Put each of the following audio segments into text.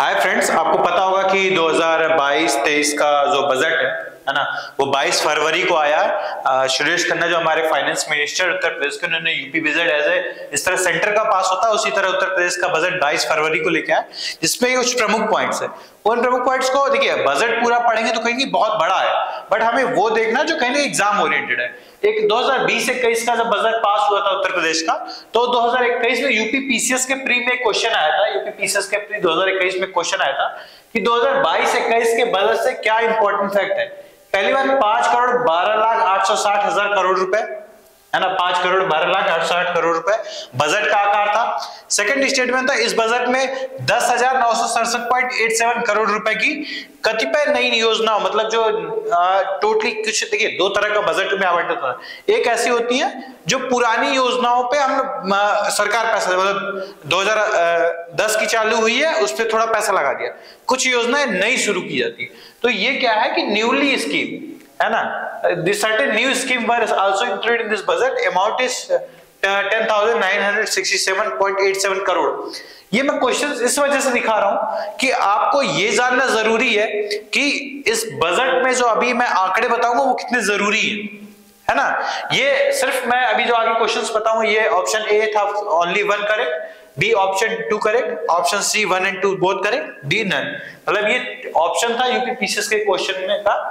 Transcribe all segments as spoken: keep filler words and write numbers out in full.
Hi friends, आपको पता होगा कि दो हज़ार बाईस तेईस का जो बजट है है ना, वो बाईस फरवरी को आया। सुरेश खन्ना जो हमारे फाइनेंस मिनिस्टर उत्तर प्रदेश के, उन्होंने यूपी बजट एज ए इस तरह सेंटर का पास होता है उसी तरह उत्तर प्रदेश का बजट बाईस फरवरी को लेके आया, जिसमें कुछ प्रमुख पॉइंट्स है। उन प्रमुख पॉइंट्स को देखिए, बजट पूरा पढ़ेंगे तो कहेंगे बहुत बड़ा है, बट हमें वो देखना जो कहेंगे एग्जाम ओरिएंटेड है। एक दो हज़ार बीस इक्कीस का जब बजट पास हुआ था उत्तर प्रदेश का, तो दो हज़ार इक्कीस में यूपी पीसीएस के प्री में क्वेश्चन आया था। यूपी पीसीएस के प्री दो हज़ार इक्कीस में क्वेश्चन आया था कि दो हज़ार बाईस इक्कीस के बजट से क्या इंपॉर्टेंट फैक्ट है। पहली बार पांच करोड़ बारह लाख आठ सौ साठ हजार करोड़ रुपए है ना, पांच करोड़ बारह लाख आठ सौ साठ करोड़ रुपए बजट का आकार था। सेकंड स्टेटमेंट था, इस बजट में दस हजार नौ सौ सड़सठ पॉइंट एट सेवन करोड़ रुपए की कतिपय नई योजनाओं, मतलब जो टोटली कुछ, देखिए दो तरह का बजट में आवंटित होता है। एक ऐसी होती है जो पुरानी योजनाओं पे हम आ, सरकार पैसा, मतलब दो हज़ार दस की चालू हुई है उस पर थोड़ा पैसा लगा दिया, कुछ योजनाएं नई शुरू की जाती है। तो ये क्या है कि न्यूली स्कीम है ना, this certain new scheme were also included in this budget. Amount is ten thousand nine hundred sixty-seven point eight seven crore. ये मैं क्वेश्चन इस वजह से दिखा रहा हूं कि आपको ये जानना जरूरी है कि इस बजट में जो अभी मैं आंकड़े बताऊंगा वो कितने जरूरी है, है ना। ये सिर्फ मैं अभी जो आगे क्वेश्चंस बताऊंगा, ये ऑप्शन ए था only one correct, B option two correct, option C one and two both correct, D none. मतलब ये ऑप्शन था यूपी पीसीएस के क्वेश्चन में था।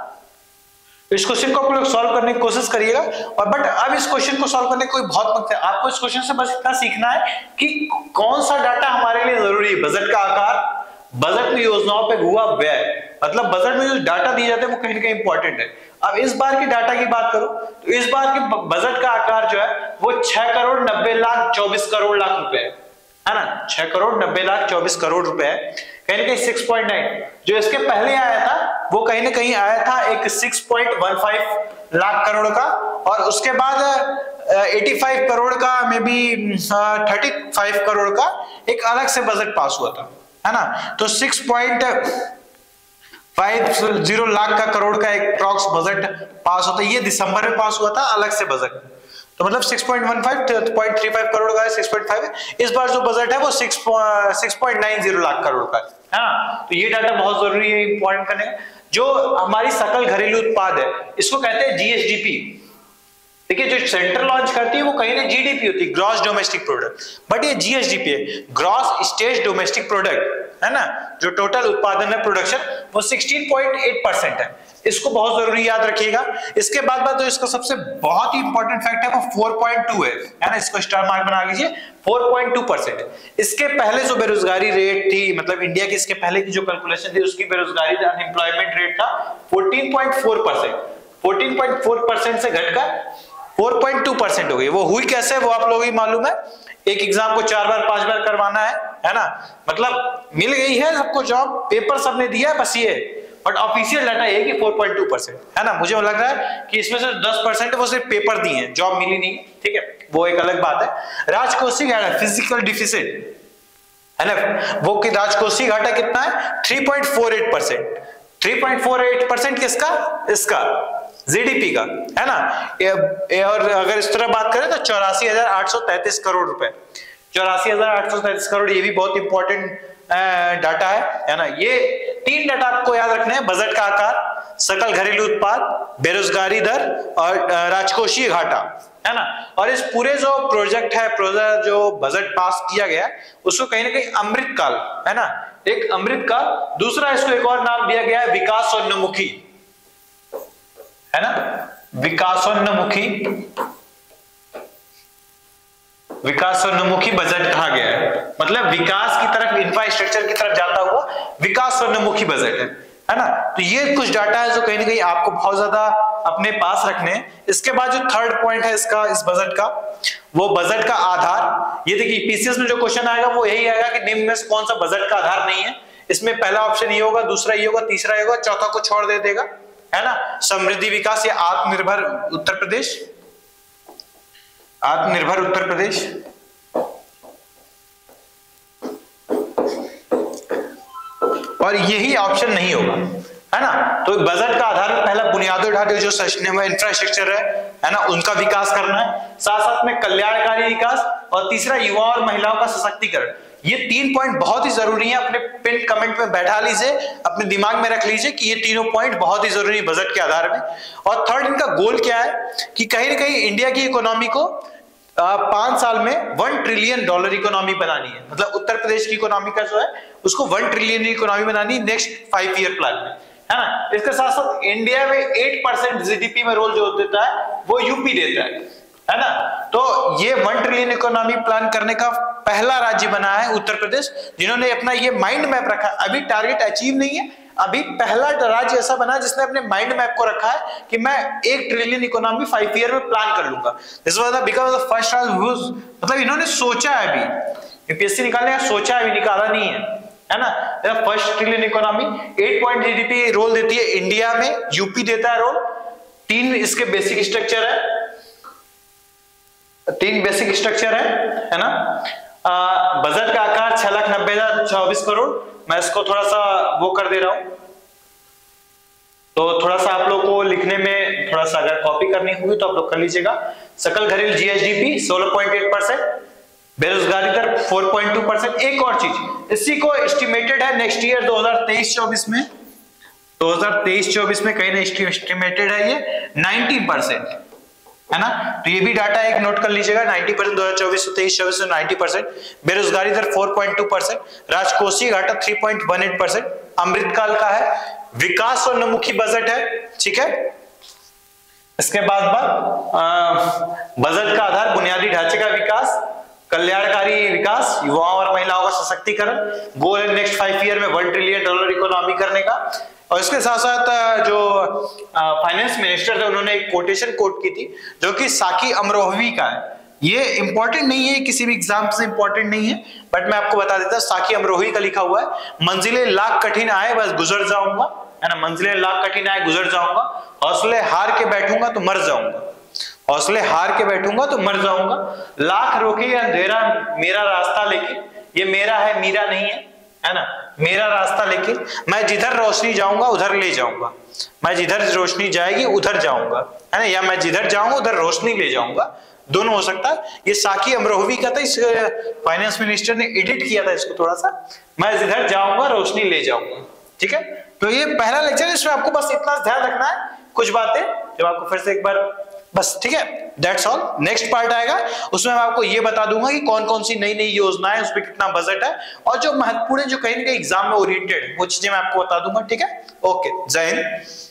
इस क्वेश्चन को आप लोग सॉल्व करने की कोशिश करिएगा। और बट अब इस क्वेश्चन को सॉल्व करने कोई बहुत वक्त है, आपको इस क्वेश्चन से बस इतना सीखना है कि कौन सा डाटा हमारे लिए जरूरी है। बजट का आकार, बजट में योजनाओं पे हुआ व्यय, मतलब बजट में जो डाटा दिए जाते हैं वो कहीं ना कहीं इंपॉर्टेंट है। अब इस बार की डाटा की बात करूं तो इस बार के बजट का आकार जो है वो छह करोड़ नब्बे लाख चौबीस करोड़ लाख रुपए है ना, छह करोड़ नब्बे लाख चौबीस करोड़ रुपए है, कहीं ना कहीं सिक्स पॉइंट नाइन। जो इसके पहले आया था वो कहीं ना कहीं आया था एक six point one five lakh crore का, और उसके बाद पचासी करोड़ का, मे बी पैंतीस करोड़ का एक अलग से बजट पास हुआ था, है ना। तो six point five zero lakh का करोड़ का एक प्रॉक्स बजट पास होता है, ये दिसंबर में पास हुआ था अलग से बजट। तो मतलब six point one five point three five crore का है, सिक्स पॉइंट फाइव। इस बार जो बजट है वो six point nine zero lakh crore का है ना। तो ये डाटा बहुत जरूरी है इंपॉर्टेंट करने का। जो हमारी सकल घरेलू उत्पाद है इसको कहते हैं जीएसडीपी। देखिए जो सेंटर लॉन्च करती है वो कहीं ना जीडीपी होती है, ग्रॉस डोमेस्टिक प्रोडक्ट, बट ये जीएसडीपी है, ग्रॉस स्टेट डोमेस्टिक प्रोडक्ट, है ना। जो टोटल उत्पादन है प्रोडक्शन वो सोलह पॉइंट आठ परसेंट है। इसको बहुत जरूरी याद रखिएगा। इसके बाद बाद तो इसका सबसे बहुत ही इंपॉर्टेंट फैक्ट है वो फोर पॉइंट टू है, है ना। इसको स्टार मार्क बना लीजिए, फोर पॉइंट टू परसेंट। इसके पहले जो बेरोजगारी रेट थी, मतलब इंडिया की इसके पहले की जो कैलकुलेशन थी उसकी बेरोजगारी अनएम्प्लॉयमेंट रेट था fourteen point four percent. Fourteen point four percent से घटकर फोर पॉइंट टू परसेंट हो गई। वो हुई कैसे वो आप लोगों को मालूम है। एक एग्जाम को चार बार पांच बार करवाना है, है ना, मतलब मिल गई है सबको जॉब, पेपर सबने दिया है, बस ये, बट ऑफिशियल डाटा ये कि फोर पॉइंट टू परसेंट, है ना। मुझे लग रहा है कि इसमें से दस परसेंट वो सिर्फ पेपर दिए हैं, जॉब मिली नहीं, ठीक है, वो एक अलग बात है। राजकोषीय घाटा, फिजिकल डिफिसिट, है ना, वो कि राजकोषीय घाटा कितना है, three point four eight percent. Three point four eight percent किसका, इसका जीडीपी का, है ना। और अगर इस तरह बात करें तो चौरासी हजार आठ सौ तैतीस करोड़ रुपए, चौरासी हजार आठ सौ तैतीस करोड़, ये भी बहुत इंपॉर्टेंट डाटा है, है ना। ये तीन डाटा आपको याद रखने हैं, बजट का आकार, सकल घरेलू उत्पाद, बेरोजगारी दर और राजकोषीय घाटा, है ना। और इस पूरे जो प्रोजेक्ट है, प्रोजेक्ट जो बजट पास किया गया है उसको कहीं ना कहीं अमृत काल, है ना, एक अमृत काल। दूसरा इसको एक और नाम दिया गया है विकासोन्मुखी, है ना, विकासोन्मुखी, विकासोन्मुखी बजट कहा गया है। मतलब विकास की तरफ, इंफ्रास्ट्रक्चर की तरफ जाता हुआ विकासोन्मुखी बजट है, है ना। तो ये कुछ डाटा है जो कहीं ना कहीं आपको बहुत ज्यादा अपने पास रखने हैं। इसके बाद जो थर्ड पॉइंट है इसका, इस बजट का, वो बजट का आधार। ये देखिए पीसीएस में जो क्वेश्चन आएगा वो यही आएगा कि निम्न में से कौन सा बजट का आधार नहीं है। इसमें पहला ऑप्शन ये होगा, दूसरा ये होगा, तीसरा ये होगा, चौथा को छोड़ दे देगा, है ना। समृद्धि विकास या आत्मनिर्भर उत्तर प्रदेश, आत्मनिर्भर उत्तर प्रदेश, और यही ऑप्शन नहीं होगा, है ना। तो बजट का आधार में पहला बुनियादी ढांचे जो सस्टेनेबल इंफ्रास्ट्रक्चर है है ना, उनका विकास करना है, साथ साथ में कल्याणकारी विकास, और तीसरा युवा और महिलाओं का सशक्तिकरण। ये तीन पॉइंट बहुत ही जरूरी है, अपने पिन कमेंट में बैठा लीजिए, अपने दिमाग में रख लीजिए कि ये तीनों पॉइंट बहुत ही जरूरी है बजट के आधार में। और थर्ड, इनका गोल क्या है कि कहीं ना कहीं इंडिया की इकोनॉमी को पांच साल में वन ट्रिलियन डॉलर इकोनॉमी बनानी है। मतलब उत्तर प्रदेश की इकोनॉमी का जो है उसको वन ट्रिलियन इकोनॉमी बनानी है नेक्स्ट फाइव ईयर प्लान में, है ना। इसके साथ साथ इंडिया में एट परसेंट जीडीपी में रोल जो देता है वो यूपी देता है, है ना। तो ये वन ट्रिलियन इकोनॉमी प्लान करने का पहला राज्य बना है उत्तर प्रदेश, जिन्होंने अपना ये माइंड मैप रखा। अभी टारगेट अचीव नहीं है, अभी पहला राज्य ऐसा बना जिसने अपने माइंड मैप को रखा है कि मैं एक ट्रिलियन इकोनॉमी फाइव ईयर में प्लान कर लूंगा। This was the because of first राज्य, मतलब इन्होंने सोचा है, अभी यूपीएससी निकालने का सोचा है, अभी निकाला नहीं है, है ना। First trillion economy, eight point GDP role देती है इंडिया में, यूपी देता है रोल। तीन इसके बेसिक स्ट्रक्चर है, तीन बेसिक स्ट्रक्चर है, है ना। बजट का आकार छह लाख नब्बे हजार चौबीस करोड़। मैं इसको थोड़ा सा वो कर दे रहा हूं, तो थोड़ा सा आप लोग को लिखने में थोड़ा सा अगर कॉपी करनी होगी तो आप लोग कर लीजिएगा। सकल घरेलू जीएसडीपी सोलह पॉइंट आठ परसेंट, बेरोजगारी दर चार पॉइंट दो परसेंट। एक और चीज, इसी को एस्टिमेटेड है नेक्स्ट ईयर दो हज़ार तेईस चौबीस में, दो हज़ार तेईस चौबीस में कहीं ना एस्टिमेटेड है ये नब्बे परसेंट, है ना। तो ये भी डाटा एक नोट कर लीजिएगा, नब्बे परसेंट दो हज़ार चौबीस से तेईस चौबीस में नब्बे परसेंट। बेरोजगारी दर चार पॉइंट दो परसेंट, राजकोषीय घाटा तीन पॉइंट एक आठ परसेंट। अमृतकाल का है, विकास और उन्मुखी बजट है, ठीक है। इसके बाद बजट का आधार बुनियादी ढांचे का विकास, कल्याणकारी विकास, युवाओं और महिलाओं का सशक्तिकरण। गोल है नेक्स्ट फाइव ईयर में वन ट्रिलियन डॉलर इकोनॉमी करने का। और इसके साथ साथ जो फाइनेंस मिनिस्टर थे उन्होंने एक कोटेशन कोट की थी जो कि साकी अमरोहवी का है। ये इंपॉर्टेंट नहीं है, किसी भी एग्जाम से इंपॉर्टेंट नहीं है, बट मैं आपको बता देता, साकी अमरोही का लिखा हुआ है, मंजिलें लाख कठिन आए बस गुजर जाऊंगा, है ना। मंजिलें लाख कठिन आए गुजर जाऊंगा, हौसले हार के बैठूंगा तो मर जाऊंगा, हौसले हार के बैठूंगा तो मर जाऊंगा। लाख रोके अंधेरा मेरा रास्ता लेकिन, ये मेरा है मीरा नहीं है, है ना। मेरा रास्ता लेकिन मैं जिधर रोशनी जाऊंगा उधर ले जाऊंगा, मैं जिधर रोशनी जाएगी उधर जाऊंगा, है ना। या मैं जिधर जाऊंगा उधर रोशनी ले जाऊंगा, दोनों हो सकता है। ये साकी अमरोहवी का था, इस फाइनेंस मिनिस्टर ने एडिट किया था इसको थोड़ा सा, मैं जिधर जाऊंगा रोशनी ले जाऊंगा, ठीक है। तो ये पहला लेक्चर है, इसमें आपको बस इतना ध्यान रखना है, कुछ बातें जब आपको फिर से एक बार बस, ठीक है। That's all. नेक्स्ट पार्ट आएगा, उसमें मैं आपको ये बता दूंगा कि कौन कौन सी नई नई योजनाएं, उस पर कितना बजट है, और जो महत्वपूर्ण जो कहीं ना कहीं एग्जाम में ओरिएंटेड वो चीजें मैं आपको बता दूंगा, ठीक है। ओके, जय हिंद।